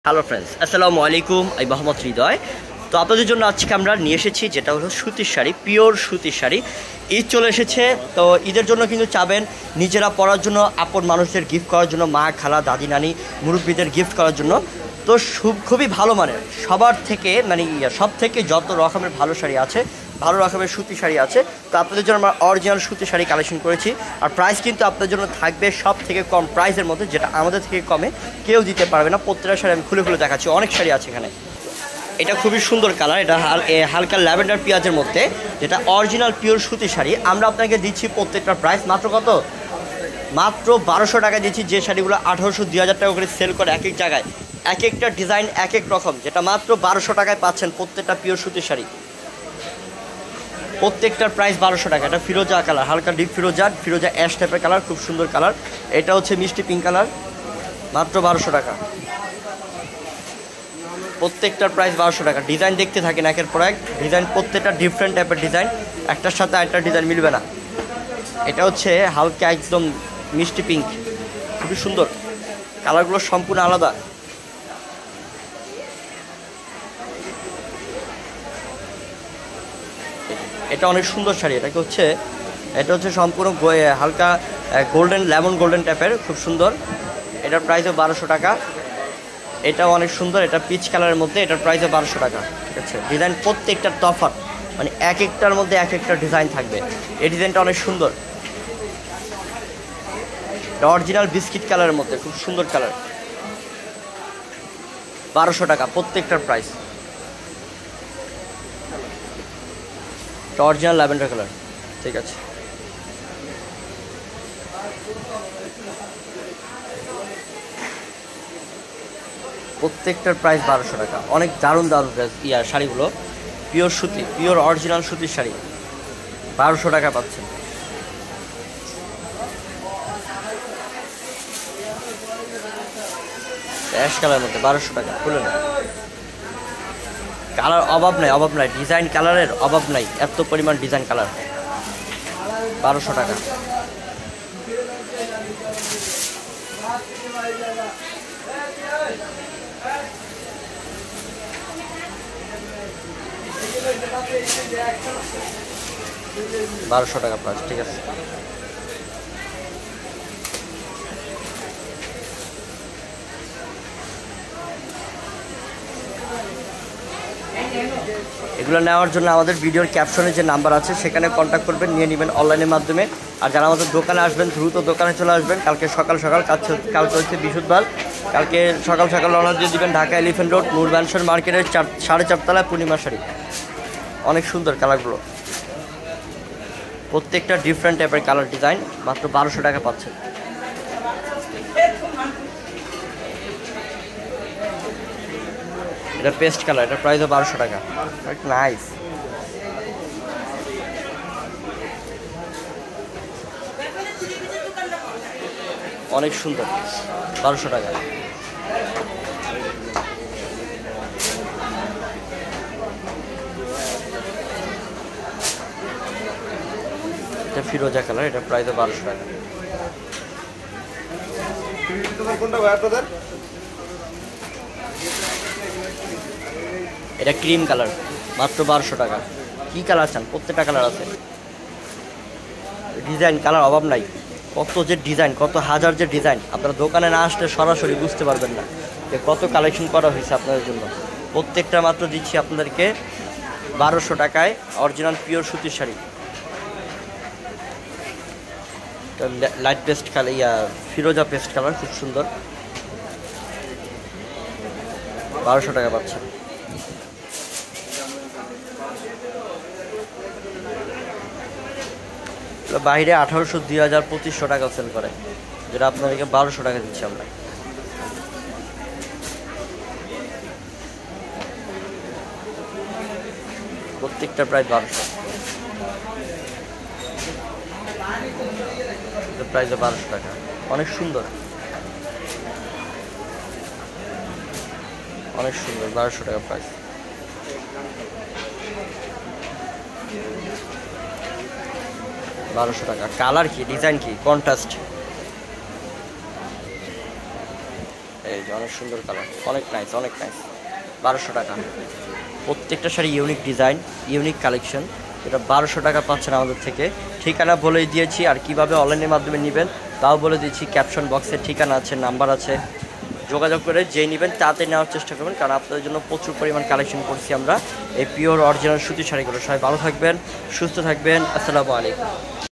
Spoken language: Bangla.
হ্যালো ফ্রেন্ডস, আসসালামু আলাইকুম। আমি মোহাম্মদ হৃদয়। তো আপনাদের জন্য আজকে আমরা নিয়ে এসেছি যেটা হলো সুতির শাড়ি, পিওর সুতির শাড়ি। ঈদ চলে এসেছে, তো ঈদের জন্য কিন্তু চাবেন নিজেরা পরার জন্য, আপন মানুষদের গিফট করার জন্য, মা খালা দাদি নানি মুরব্বীদের গিফট করার জন্য। তো খুবই ভালো মানের, সবার থেকে সব থেকে যত রকমের ভালো শাড়ি আছে, ভালো রকমের সুতি শাড়ি আছে। তো আপনাদের জন্য আমরা অরিজিনাল সুতি শাড়ি কালেকশন করেছি। আর প্রাইস কিন্তু আপনাদের জন্য থাকবে সব থেকে কম প্রাইসের মধ্যে, যেটা আমাদের থেকে কমে কেউ দিতে পারবে না। প্রত্যেকটা শাড়ি আমি খুলে খুলে দেখাচ্ছি, অনেক শাড়ি আছে এখানে। এটা খুবই সুন্দর কালার, এটা হালকা ল্যাভেন্ডার পেঁয়াজের মধ্যে, যেটা অরিজিনাল পিওর সুতি শাড়ি। আমরা আপনাকে দিচ্ছি প্রত্যেকটার প্রাইস মাত্র কত? মাত্র 1200 টাকা দিচ্ছি। যে শাড়িগুলো 1800 2000 টাকা করে সেল করে এক এক জায়গায়, এক একটা ডিজাইন এক এক রকম, যেটা মাত্র 1200 টাকায় পাচ্ছেন প্রত্যেকটা পিওর সুতির শাড়ি। প্রত্যেকটার প্রাইস 1200 টাকা। এটা ফিরোজা কালার, হালকা ডিপ ফিরোজা অ্যাশ টাইপের কালার, খুব সুন্দর কালার। এটা হচ্ছে মিষ্টি পিঙ্ক কালার, মাত্র 1200 টাকা। প্রত্যেকটার প্রাইস 1200 টাকা। ডিজাইন দেখতে থাকেন একের পর এক ডিজাইন, প্রত্যেকটা ডিফারেন্ট টাইপের ডিজাইন, একটার সাথে আরেকটা ডিজাইন মিলবে না। এটা হচ্ছে হালকা একদম মিষ্টি পিঙ্ক, খুবই সুন্দর, কালারগুলো সম্পূর্ণ আলাদা। এটা অনেক সুন্দর শাড়ি। এটা হচ্ছে সম্পূর্ণ হালকা গোল্ডেন, লেমন গোল্ডেন টাইপের, খুব সুন্দর। এটার প্রাইসও 1200 টাকা। এটাও অনেক সুন্দর, এটা পিচ কালারের মধ্যে, এটার প্রাইসও 1200 টাকা। ঠিক আছে, ডিজাইন প্রত্যেকটার তফাৎ, এক একটার মধ্যে এক একটা ডিজাইন থাকবে। এই ডিজাইনটা অনেক সুন্দর, এটা অরিজিনাল বিস্কিট কালারের মধ্যে, খুব সুন্দর কালার। 1200 টাকা প্রত্যেকটার প্রাইস। এটা অরিজিনাল ল্যাভেন্ডার কালার। ঠিক আছে, প্রত্যেকটার প্রাইস 1200 টাকা। অনেক দারুণ দারুণ শাড়িগুলো, পিওর সুতি, পিওর অরিজিনাল সুতির শাড়ি 1200 টাকা পাচ্ছেন। অ্যাশ কালারের মধ্যে 1200 টাকা। খুলে না, কালার অভাব নাই, ডিজাইন কালারের অভাব নাই, এত পরিমাণ ডিজাইন কালার। 1200 টাকা। বারোশো টাকা প্রাইস। ঠিক আছে, এগুলো নেওয়ার জন্য আমাদের ভিডিওর ক্যাপশনে যে নাম্বার আছে সেখানে কন্ট্যাক্ট করবেন, নিয়ে নেবেন অনলাইনের মাধ্যমে। আর যারা আমাদের দোকানে আসবেন, দ্রুত দোকানে চলে আসবেন। কালকে সকাল কালকে হচ্ছে বৃহস্পতিবার, কালকে সকাল রওনা দিয়ে দেবেন Dhaka elephant road Noor mansion মার্কেটের 4.5 তলায় পূর্ণিমা শাড়ি। অনেক সুন্দর কালারগুলো, প্রত্যেকটা ডিফারেন্ট টাইপের কালার ডিজাইন, মাত্র 1200 টাকা পাচ্ছেন। এটা পেস্ট কালার, এটা প্রাইসও 1200 টাকা। নাইস, অনেক সুন্দর, 1200 টাকা। এটা ফিরোজা কালার, এটা প্রাইসও 1200 টাকা। এটা ক্রিম কালার, মাত্র 1200 টাকা। কি কালার চান? প্রত্যেকটা কালার আছে, ডিজাইন কালার অভাব নাই। কত যে ডিজাইন, কত হাজার যে ডিজাইন, আপনারা দোকানে না আসলে সরাসরি বুঝতে পারবেন না যে কত কালেকশন করা হয়েছে আপনাদের জন্য। প্রত্যেকটা মাত্র দিচ্ছি আপনাদেরকে 1200 টাকায় অরিজিনাল পিওর সুতির শাড়ি। লাইট পেস্ট কালার, ফিরোজা পেস্ট কালার, খুব সুন্দর, 1200 টাকা পাচ্ছেন। বাইরে 1800 2000 2500 টাকা সেল করে, যেটা আপনাদেরকে 1200 টাকা দিচ্ছি আমরা। প্রত্যেকটা প্রাইস 1200, প্রাইসে 1200 টাকা। অনেক সুন্দর, অনেক সুন্দর, 1200 টাকা প্রাইস। 1200 টাকা। কালার কি, ডিজাইন কি, কন্ট্রাস্ট, এই যে অনেক সুন্দর কালার, অনেক নাইস, অনেক নাইস। 1200 টাকা। প্রত্যেকটা sari unique design, unique collection. এটা 1200 টাকা পাচ্ছেন আমাদের থেকে। ঠিকানা বলেই দিয়েছি, আর কিভাবে অনলাইনের মাধ্যমে নেবেন তাও বলে দিচ্ছি। ক্যাপশন বক্সে ঠিকানা আছে, নাম্বার আছে, যোগাযোগ করে যেই নেবেন তাতে নেওয়ার চেষ্টা করবেন, কারণ আপনাদের জন্য প্রচুর পরিমাণ কালেকশন করছি আমরা এই পিওর অরিজিনাল সুতি শাড়িগুলো। সবাই ভালো থাকবেন, সুস্থ থাকবেন। আসসালামু আলাইকুম।